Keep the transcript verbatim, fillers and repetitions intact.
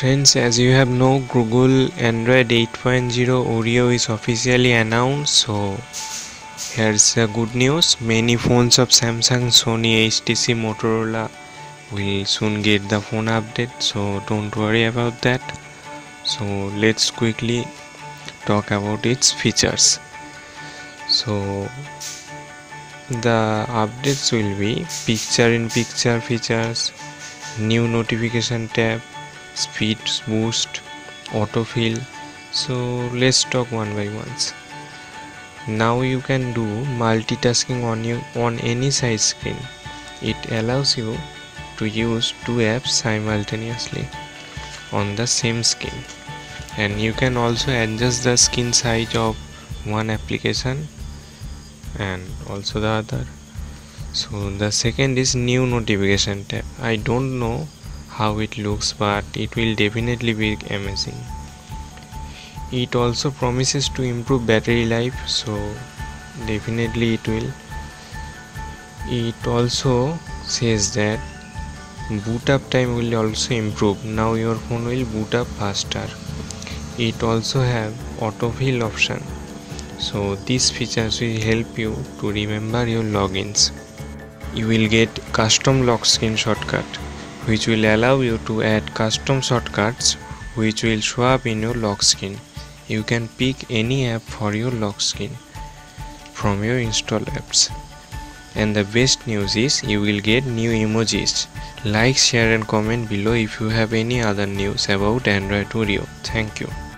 Friends, as you have know, Google Android eight point oh Oreo is officially announced. So here's the good news. Many phones of Samsung, Sony, H T C, Motorola will soon get the phone update. So don't worry about that. So let's quickly talk about its features. So the updates will be picture-in-picture features, new notification tab, speed boost, autofill. So let's talk one by one. Now you can do multitasking on you on any size screen. It allows you to use two apps simultaneously on the same screen, and you can also adjust the screen size of one application and also the other. So the second is new notification tab. I don't know how it looks, but it will definitely be amazing. It also promises to improve battery life, so definitely it will. It also says that boot up time will also improve. Now your phone will boot up faster. It also have autofill option, so these features will help you to remember your logins. You will get custom lock screen shortcut, which will allow you to add custom shortcuts which will show up in your lock screen. You can pick any app for your lock screen from your installed apps. And the best news is you will get new emojis. Like, share and comment below if you have any other news about Android Oreo. Thank you.